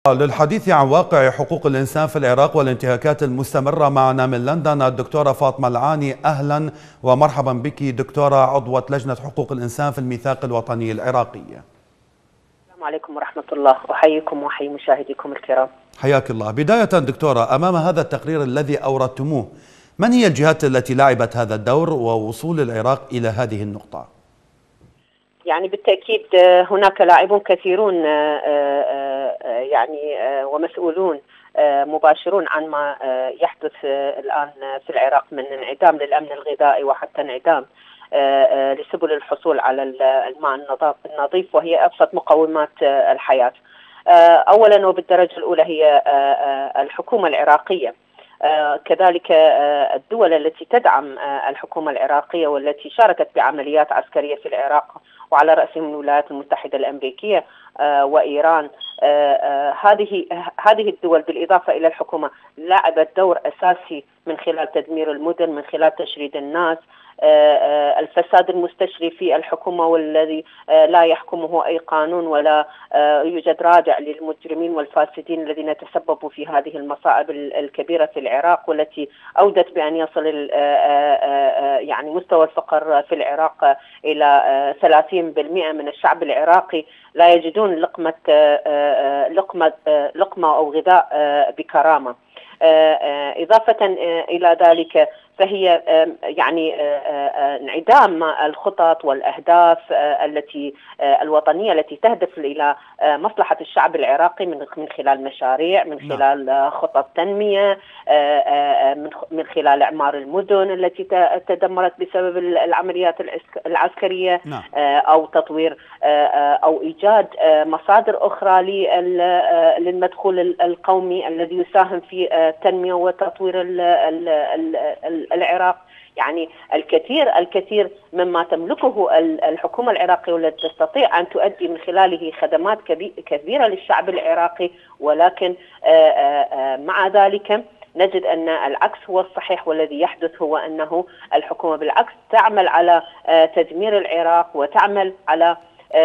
للحديث عن واقع حقوق الإنسان في العراق والانتهاكات المستمرة معنا من لندن الدكتورة فاطمة العاني. أهلا ومرحبا بك دكتورة عضوة لجنة حقوق الإنسان في الميثاق الوطني العراقي. السلام عليكم ورحمة الله، أحييكم وأحيي مشاهديكم الكرام. حياك الله. بداية دكتورة، أمام هذا التقرير الذي أوردتموه، من هي الجهات التي لعبت هذا الدور ووصول العراق إلى هذه النقطة؟ يعني بالتأكيد هناك لاعبون كثيرون ومسؤولون مباشرون عن ما يحدث الآن في العراق من انعدام للأمن الغذائي وحتى انعدام لسبل الحصول على الماء النظيف، وهي أبسط مقومات الحياة. أولا وبالدرجة الأولى هي الحكومة العراقية، كذلك الدول التي تدعم الحكومة العراقية والتي شاركت بعمليات عسكرية في العراق، وعلى رأسهم الولايات المتحدة الأمريكية وإيران. هذه الدول بالإضافة إلى الحكومة لعبت دور أساسي من خلال تدمير المدن، من خلال تشريد الناس، الفساد المستشري في الحكومة والذي لا يحكمه أي قانون ولا يوجد رادع للمجرمين والفاسدين الذين تسببوا في هذه المصائب الكبيرة في العراق، والتي أودت بأن يصل يعني مستوى الفقر في العراق إلى 30% من الشعب العراقي لا يجدون لقمة أو غذاء بكرامة. إضافة إلى ذلك فهي انعدام الخطط والأهداف الوطنية التي تهدف إلى مصلحة الشعب العراقي من خلال مشاريع، من خلال خطط تنمية، من خلال إعمار المدن التي تدمرت بسبب العمليات العسكرية، أو تطوير أو إيجاد مصادر أخرى للمدخول القومي الذي يساهم في التنمية وتطوير العراق. يعني الكثير مما تملكه الحكومة العراقية والتي تستطيع أن تؤدي من خلاله خدمات كبيرة للشعب العراقي، ولكن مع ذلك نجد أن العكس هو الصحيح، والذي يحدث هو أنه الحكومة بالعكس تعمل على تدمير العراق وتعمل على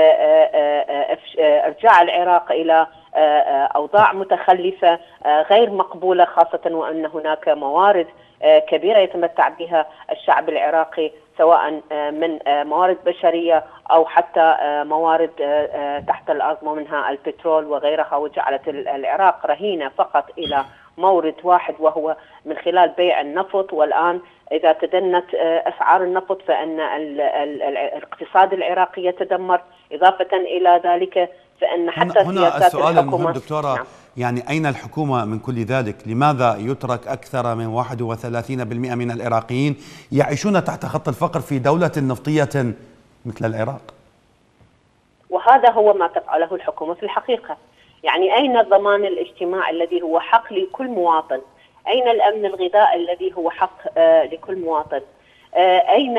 إرجاع العراق إلى أوضاع متخلفة غير مقبولة، خاصة وأن هناك موارد كبيرة يتمتع بها الشعب العراقي، سواء من موارد بشرية أو حتى موارد تحت الأرض ومنها البترول وغيرها، وجعلت العراق رهينة فقط إلى مورد واحد وهو من خلال بيع النفط. والآن إذا تدنت أسعار النفط فإن الاقتصاد العراقي يتدمر. إضافة إلى ذلك فإن حتى هنا السؤال المهم دكتورة، يعني أين الحكومة من كل ذلك؟ لماذا يترك أكثر من 31% من العراقيين يعيشون تحت خط الفقر في دولة نفطية مثل العراق؟ وهذا هو ما تفعله الحكومة في الحقيقة. يعني أين الضمان الاجتماعي الذي هو حق لكل مواطن؟ أين الأمن الغذائي الذي هو حق لكل مواطن؟ أين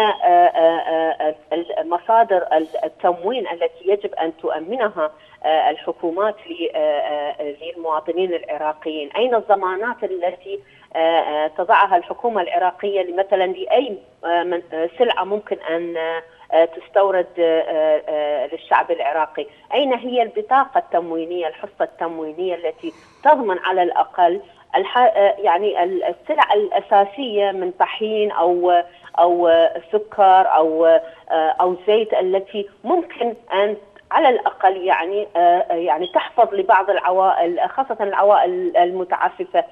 مصادر التموين التي يجب أن تؤمنها الحكومات للمواطنين العراقيين؟ أين الضمانات التي تضعها الحكومة العراقية مثلا لأي سلعة ممكن أن تستورد للشعب العراقي؟ أين هي البطاقة التموينية، الحصة التموينية التي تضمن على الأقل يعني السلع الأساسية من طحين أو سكر أو زيت التي ممكن أن على الأقل يعني تحفظ لبعض العوائل، خاصة العوائل المتعففة،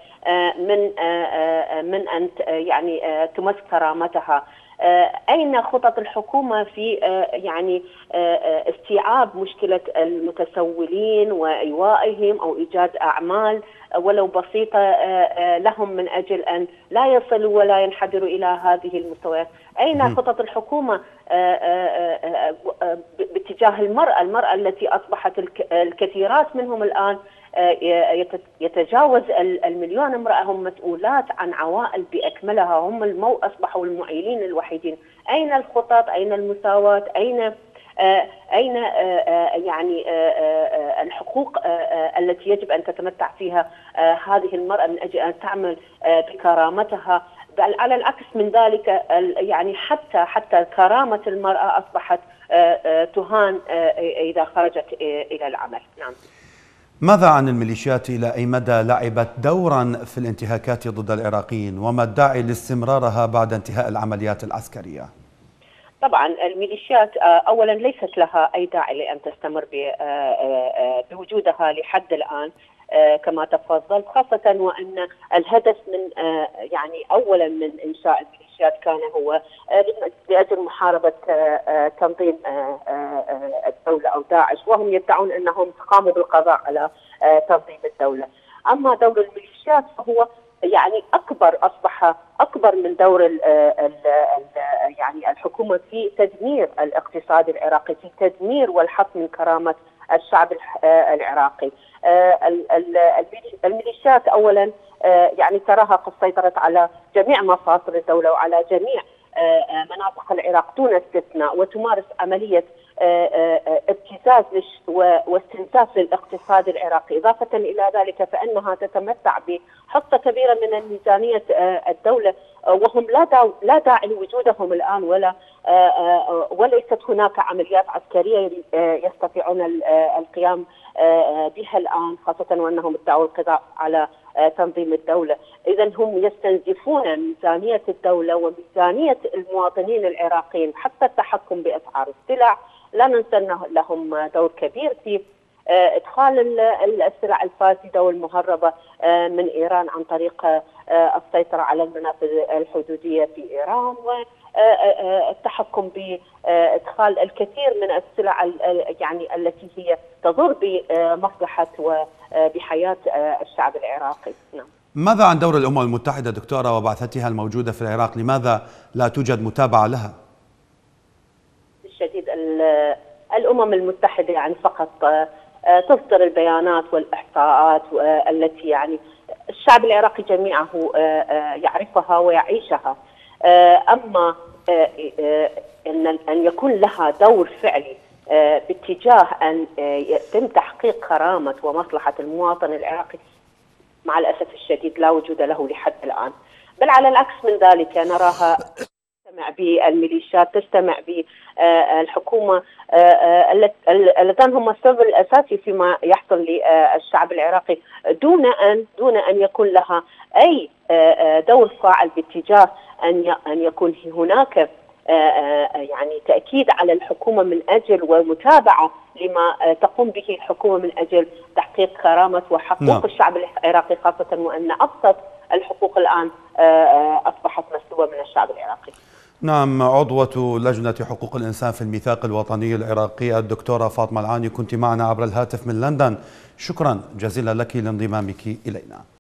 من أن يعني تمس كرامتها؟ أين خطط الحكومة في يعني استيعاب مشكلة المتسولين وإيوائهم أو إيجاد أعمال ولو بسيطة لهم من أجل أن لا يصلوا ولا ينحدروا إلى هذه المستويات؟ أين خطط الحكومة باتجاه المرأة التي أصبحت الكثيرات منهم الآن يتجاوز 1,000,000 امرأة هم مسؤولات عن عوائل بأكملها، هم أصبحوا المعيلين الوحيدين؟ أين الخطط؟ أين المساواة؟ أين يعني الحقوق التي يجب أن تتمتع فيها هذه المرأة من أجل أن تعمل بكرامتها؟ بل على العكس من ذلك، يعني حتى كرامة المرأة أصبحت تهان إذا خرجت إلى العمل. نعم. ماذا عن الميليشيات؟ إلى أي مدى لعبت دورا في الانتهاكات ضد العراقيين، وما الداعي لاستمرارها بعد انتهاء العمليات العسكرية؟ طبعا الميليشيات اولا ليست لها اي داعي لان تستمر بوجودها لحد الان كما تفضلت، خاصه وان الهدف من يعني اولا من انشاء الميليشيات كان هو لاجل محاربه تنظيم الدوله او داعش، وهم يدعون انهم قاموا بالقضاء على تنظيم الدوله. اما دور الميليشيات فهو يعني اصبح اكبر من دور يعني الحكومه في تدمير الاقتصاد العراقي، في تدمير والحط من كرامه الشعب العراقي. الميليشيات اولا يعني تراها قد سيطرت على جميع مفاصل الدوله وعلى جميع مناطق العراق دون استثناء، وتمارس عمليه ابتزاز واستنزاف للاقتصاد العراقي. إضافة إلى ذلك فإنها تتمتع بحصة كبيرة من ميزانية الدولة، وهم لا داعي لوجودهم الآن وليست هناك عمليات عسكرية يستطيعون القيام بها الآن، خاصة وأنهم ادعوا القضاء على تنظيم الدولة. إذن هم يستنزفون ميزانية الدولة وميزانية المواطنين العراقيين، حتى التحكم بأسعار السلع. لا ننسى أن لهم دور كبير في إدخال السلع الفاسدة والمهربة من إيران عن طريق السيطرة على المنافذ الحدودية في إيران، والتحكم بإدخال الكثير من السلع يعني التي هي تضر بمصلحة وبحياة الشعب العراقي. نعم. ماذا عن دور الأمم المتحدة دكتورة وبعثتها الموجودة في العراق؟ لماذا لا توجد متابعة لها؟ بالشديد الأمم المتحدة يعني فقط تصدر البيانات والإحصاءات التي يعني الشعب العراقي جميعه يعرفها ويعيشها. أما أن يكون لها دور فعلي باتجاه أن يتم تحقيق كرامة ومصلحة المواطن العراقي، مع الأسف الشديد لا وجود له لحد الآن. بل على العكس من ذلك نراها تستمع بالميليشيات، تستمع بالحكومة اللذان هم السبب الأساسي فيما يحصل للشعب العراقي، دون أن يكون لها أي دور فاعل باتجاه أن يكون هناك يعني تأكيد على الحكومة من أجل ومتابعة لما تقوم به الحكومة من أجل تحقيق كرامة وحقوق الشعب العراقي، خاصة وأن أبسط الحقوق الآن أصبحت مسلوبة من الشعب العراقي. نعم، عضوة لجنة حقوق الإنسان في الميثاق الوطني العراقي الدكتورة فاطمة العاني كنت معنا عبر الهاتف من لندن. شكرا جزيلا لك لانضمامك إلينا.